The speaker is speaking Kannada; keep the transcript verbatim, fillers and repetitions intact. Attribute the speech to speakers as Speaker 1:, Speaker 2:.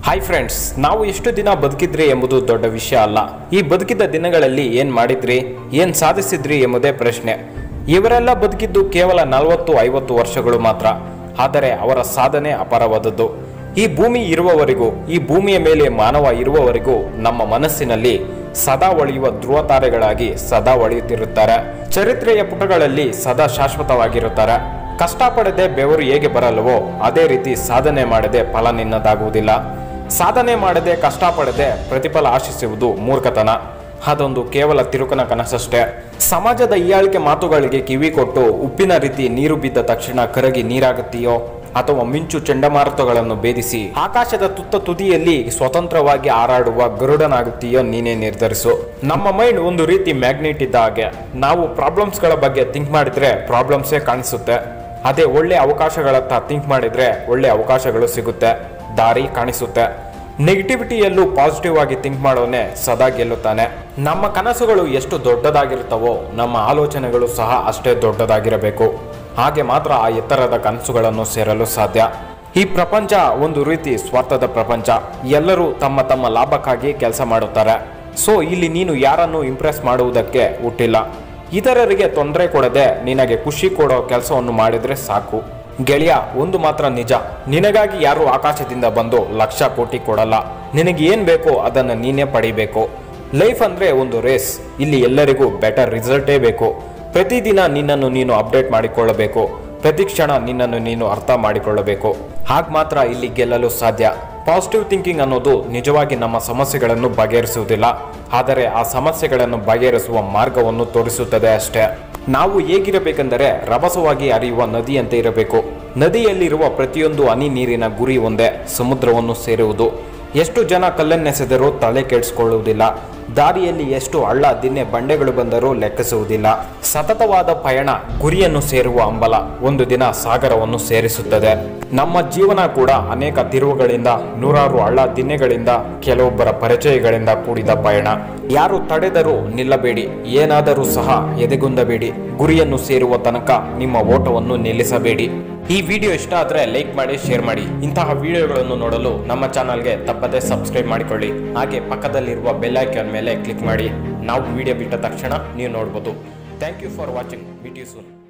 Speaker 1: ಹಾಯ್ ಫ್ರೆಂಡ್ಸ್, ನಾವು ಎಷ್ಟು ದಿನ ಬದುಕಿದ್ರಿ ಎಂಬುದು ದೊಡ್ಡ ವಿಷಯ ಅಲ್ಲ. ಈ ಬದುಕಿದ ದಿನಗಳಲ್ಲಿ ಏನ್ ಮಾಡಿದ್ರಿ, ಏನ್ ಸಾಧಿಸಿದ್ರಿ ಎಂಬುದೇ ಪ್ರಶ್ನೆ. ಇವರೆಲ್ಲ ಬದುಕಿದ್ದು ಕೇವಲ ನಲವತ್ತು ಐವತ್ತು ವರ್ಷಗಳು ಮಾತ್ರ. ಆದರೆ ಅವರ ಸಾಧನೆ ಅಪಾರವಾದದ್ದು. ಈ ಭೂಮಿ ಇರುವವರೆಗೂ, ಈ ಭೂಮಿಯ ಮೇಲೆ ಮಾನವ ಇರುವವರೆಗೂ ನಮ್ಮ ಮನಸ್ಸಿನಲ್ಲಿ ಸದಾ ಒಳೆಯುವ ಧ್ರುವ ತಾರೆಗಳಾಗಿ ಸದಾ ಒಳೆಯುತ್ತಿರುತ್ತಾರೆ. ಚರಿತ್ರೆಯ ಪುಟಗಳಲ್ಲಿ ಸದಾ ಶಾಶ್ವತವಾಗಿರುತ್ತಾರೆ. ಕಷ್ಟಪಡದೆ ಬೆವರು ಹೇಗೆ ಬರಲ್ಲವೋ ಅದೇ ರೀತಿ ಸಾಧನೆ ಮಾಡದೆ ಫಲ ನಿನ್ನದಾಗುವುದಿಲ್ಲ. ಸಾಧನೆ ಮಾಡದೆ ಕಷ್ಟಪಡದೆ ಪ್ರತಿಫಲ ಆಶಿಸುವುದು ಮೂರ್ಖತನ. ಅದೊಂದು ಕೇವಲ ತಿರುಕನ ಕನಸಷ್ಟೇ. ಸಮಾಜದ ಹೀಯಾಳಿಕೆ ಮಾತುಗಳಿಗೆ ಕಿವಿ ಕೊಟ್ಟು ಉಪ್ಪಿನ ರೀತಿ ನೀರು ಬಿದ್ದ ತಕ್ಷಣ ಕರಗಿ ನೀರಾಗುತ್ತೀಯೋ ಅಥವಾ ಮಿಂಚು ಚಂಡಮಾರುತಗಳನ್ನು ಭೇದಿಸಿ ಆಕಾಶದ ತುತ್ತ ತುದಿಯಲ್ಲಿ ಸ್ವತಂತ್ರವಾಗಿ ಹಾರಾಡುವ ಗರುಡನಾಗುತ್ತೀಯೋ ನೀನೇ ನಿರ್ಧರಿಸು. ನಮ್ಮ ಮೈಂಡ್ ಒಂದು ರೀತಿ ಮ್ಯಾಗ್ನೆಟ್ ಇದ್ದ ಹಾಗೆ. ನಾವು ಪ್ರಾಬ್ಲಮ್ಸ್ಗಳ ಬಗ್ಗೆ ಥಿಂಕ್ ಮಾಡಿದ್ರೆ ಪ್ರಾಬ್ಲಮ್ಸೇ ಕಾಣಿಸುತ್ತೆ. ಅದೇ ಒಳ್ಳೆ ಅವಕಾಶಗಳತ್ತ ಥಿಂಕ್ ಮಾಡಿದ್ರೆ ಒಳ್ಳೆ ಅವಕಾಶಗಳು ಸಿಗುತ್ತೆ, ದಾರಿ ಕಾಣಿಸುತ್ತೆ. ನೆಗೆಟಿವಿಟಿಯಲ್ಲೂ ಪಾಸಿಟಿವ್ ಆಗಿ ಥಿಂಕ್ ಮಾಡೋನೆ ಸದಾ ಗೆಲ್ಲುತ್ತಾನೆ. ನಮ್ಮ ಕನಸುಗಳು ಎಷ್ಟು ದೊಡ್ಡದಾಗಿರುತ್ತವೋ ನಮ್ಮ ಆಲೋಚನೆಗಳು ಸಹ ಅಷ್ಟೇ ದೊಡ್ಡದಾಗಿರಬೇಕು. ಹಾಗೆ ಮಾತ್ರ ಆ ಎತ್ತರದ ಕನಸುಗಳನ್ನು ಸೇರಲು ಸಾಧ್ಯ. ಈ ಪ್ರಪಂಚ ಒಂದು ರೀತಿ ಸ್ವಾರ್ಥದ ಪ್ರಪಂಚ. ಎಲ್ಲರೂ ತಮ್ಮ ತಮ್ಮ ಲಾಭಕ್ಕಾಗಿ ಕೆಲಸ ಮಾಡುತ್ತಾರೆ. ಸೊ ಇಲ್ಲಿ ನೀನು ಯಾರನ್ನು ಇಂಪ್ರೆಸ್ ಮಾಡುವುದಕ್ಕೆ ಹುಟ್ಟಿಲ್ಲ. ಇತರರಿಗೆ ತೊಂದರೆ ಕೊಡದೆ ನಿನಗೆ ಖುಷಿ ಕೊಡೋ ಕೆಲಸವನ್ನು ಮಾಡಿದರೆ ಸಾಕು. ಗೆಳೆಯ, ಒಂದು ಮಾತ್ರ ನಿಜ, ನಿನಗಾಗಿ ಯಾರು ಆಕಾಶದಿಂದ ಬಂದು ಲಕ್ಷ ಕೋಟಿ ಕೊಡಲ್ಲ. ನಿನಗೆ ಏನ್ ಬೇಕೋ ಅದನ್ನು ನೀನೇ ಪಡಿಬೇಕು. ಲೈಫ್ ಅಂದ್ರೆ ಒಂದು ರೇಸ್. ಇಲ್ಲಿ ಎಲ್ಲರಿಗೂ ಬೆಟರ್ ರಿಸಲ್ಟೇ ಬೇಕು. ಪ್ರತಿದಿನ ನಿನ್ನನ್ನು ನೀನು ಅಪ್ಡೇಟ್ ಮಾಡಿಕೊಳ್ಳಬೇಕು. ಪ್ರತಿ ಕ್ಷಣ ನಿನ್ನನ್ನು ನೀನು ಅರ್ಥ ಮಾಡಿಕೊಳ್ಳಬೇಕು. ಹಾಗೆ ಮಾತ್ರ ಇಲ್ಲಿ ಗೆಲ್ಲಲು ಸಾಧ್ಯ. ಪಾಸಿಟಿವ್ ಥಿಂಕಿಂಗ್ ಅನ್ನೋದು ನಿಜವಾಗಿ ನಮ್ಮ ಸಮಸ್ಯೆಗಳನ್ನು ಬಗೆಹರಿಸುವುದಿಲ್ಲ, ಆದರೆ ಆ ಸಮಸ್ಯೆಗಳನ್ನು ಬಗೆಹರಿಸುವ ಮಾರ್ಗವನ್ನು ತೋರಿಸುತ್ತದೆ ಅಷ್ಟೇ. ನಾವು ಹೇಗಿರಬೇಕೆಂದರೆ ರಭಸವಾಗಿ ಹರಿಯುವ ನದಿಯಂತೆ ಇರಬೇಕು. ನದಿಯಲ್ಲಿರುವ ಪ್ರತಿಯೊಂದು ಹನಿ ನೀರಿನ ಗುರಿ ಒಂದೇ, ಸಮುದ್ರವನ್ನು ಸೇರುವುದು. ಎಷ್ಟು ಜನ ಕಲ್ಲನ್ನೆಸೆದರೂ ತಲೆ ಕೆಡಿಸಿಕೊಳ್ಳುವುದಿಲ್ಲ. ದಾರಿಯಲ್ಲಿ ಎಷ್ಟು ಹಳ್ಳ ದಿನ್ನೆ ಬಂಡೆಗಳು ಬಂದರೂ ಲೆಕ್ಕಿಸುವುದಿಲ್ಲ. ಸತತವಾದ ಪಯಣ ಗುರಿಯನ್ನು ಸೇರುವ ಹಂಬಲ ಒಂದು ದಿನ ಸಾಗರವನ್ನು ಸೇರಿಸುತ್ತದೆ. ನಮ್ಮ ಜೀವನ ಕೂಡ ಅನೇಕ ತಿರುವುಗಳಿಂದ, ನೂರಾರು ಹಳ್ಳ ದಿನ್ನೆಗಳಿಂದ, ಕೆಲವೊಬ್ಬರ ಪರಿಚಯಗಳಿಂದ ಕೂಡಿದ ಪಯಣ. ಯಾರು ತಡೆದರೂ ನಿಲ್ಲಬೇಡಿ, ಏನಾದರೂ ಸಹ ಎದೆಗುಂದಬೇಡಿ. ಗುರಿಯನ್ನು ಸೇರುವ ತನಕ ನಿಮ್ಮ ಓಟವನ್ನು ನಿಲ್ಲಿಸಬೇಡಿ. ಈ ವಿಡಿಯೋ ಇಷ್ಟ ಆದರೆ ಲೈಕ್ ಮಾಡಿ, ಶೇರ್ ಮಾಡಿ. ಇಂತಹ ವಿಡಿಯೋಗಳನ್ನು ನೋಡಲು ನಮ್ಮ ಚಾನಲ್ಗೆ ತಪ್ಪದೇ ಸಬ್ಸ್ಕ್ರೈಬ್ ಮಾಡಿಕೊಳ್ಳಿ. ಹಾಗೆ ಪಕ್ಕದಲ್ಲಿರುವ ಬೆಲ್ ಐಕಾನ್ ಮೇಲೆ ಕ್ಲಿಕ್ ಮಾಡಿ. ನಾವು ವಿಡಿಯೋ ಬಿಟ್ಟ ತಕ್ಷಣ ನೀವು ನೋಡ್ಬೋದು. Thank you for watching. Meet you soon.